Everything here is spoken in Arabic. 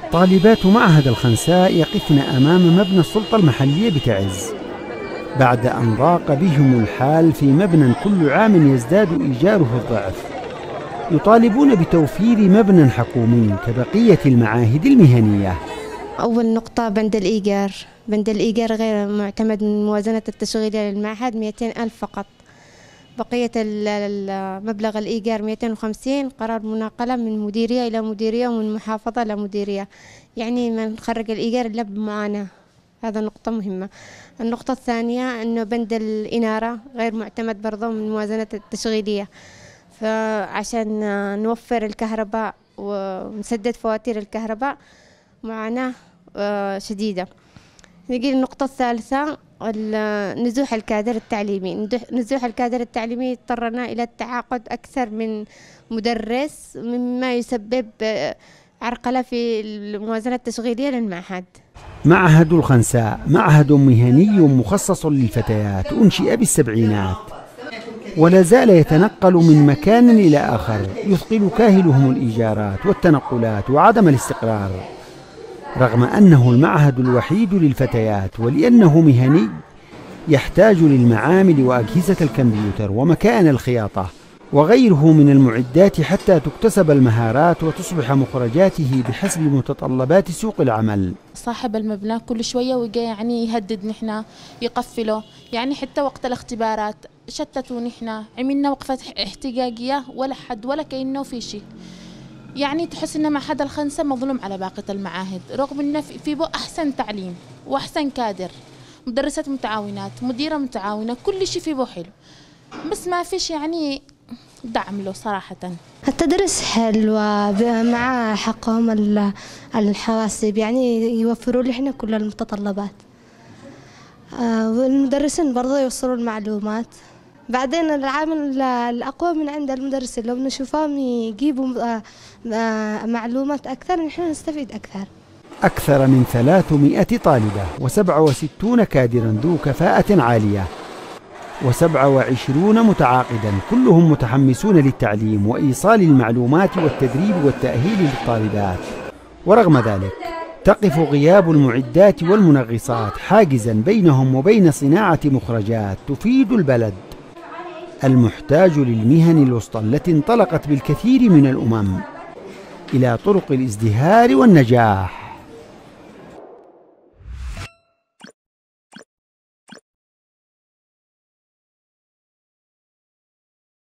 طالبات معهد الخنساء يقفن أمام مبنى السلطة المحلية بتعز بعد أن ضاق بهم الحال في مبنى كل عام يزداد إيجاره الضعف. يطالبون بتوفير مبنى حكومي كبقية المعاهد المهنية. أول نقطة بند الإيجار. بند الإيجار غير معتمد من موازنة التشغيلية للمعهد 200 ألف فقط. بقية مبلغ الإيجار 250 قرار مناقلة من مديرية إلى مديرية ومن محافظة إلى مديرية، يعني ما نخرج الإيجار إلا بمعاناة. هذا نقطة مهمة. النقطة الثانية أنه بند الإنارة غير معتمد برضه من موازنة التشغيلية، فعشان نوفر الكهرباء ونسدد فواتير الكهرباء معاناة شديدة. نجي النقطة الثالثة نزوح الكادر التعليمي. نزوح الكادر التعليمي اضطرنا إلى التعاقد أكثر من مدرس مما يسبب عرقلة في الموازنة التشغيلية للمعهد. معهد الخنساء معهد مهني مخصص للفتيات، أنشئ بالسبعينات ولا زال يتنقل من مكان إلى آخر، يثقل كاهلهم الإيجارات والتنقلات وعدم الاستقرار، رغم أنه المعهد الوحيد للفتيات. ولأنه مهني يحتاج للمعامل وأجهزة الكمبيوتر ومكائن الخياطة وغيره من المعدات حتى تكتسب المهارات وتصبح مخرجاته بحسب متطلبات سوق العمل. صاحب المبنى كل شوية ويجي يعني يهدد نحنا، يقفله، يعني حتى وقت الاختبارات شتتوا نحنا، عملنا وقفة احتجاجية ولا حد ولا كأنه في شيء. يعني تحس ان معهد الخنساء مظلوم على باقي المعاهد، رغم ان في بو احسن تعليم واحسن كادر، مدرسات متعاونات، مديرة متعاونة، كل شيء في بو حلو، بس ما فيش يعني دعم له صراحة. التدريس حلو مع حقهم الحواسب، يعني يوفروا لنا كل المتطلبات، والمدرسين برضه يوصلوا المعلومات. بعدين العامل الأقوى من عند المدرسين، لو نشوفهم يجيبوا معلومات أكثر نحن نستفيد أكثر. أكثر من 300 طالبة و67 كادرا ذو كفاءة عالية و27 متعاقدا، كلهم متحمسون للتعليم وإيصال المعلومات والتدريب والتأهيل للطالبات. ورغم ذلك تقف غياب المعدات والمنغصات حاجزا بينهم وبين صناعة مخرجات تفيد البلد المحتاج للمهن الوسطى التي انطلقت بالكثير من الأمم إلى طرق الازدهار والنجاح.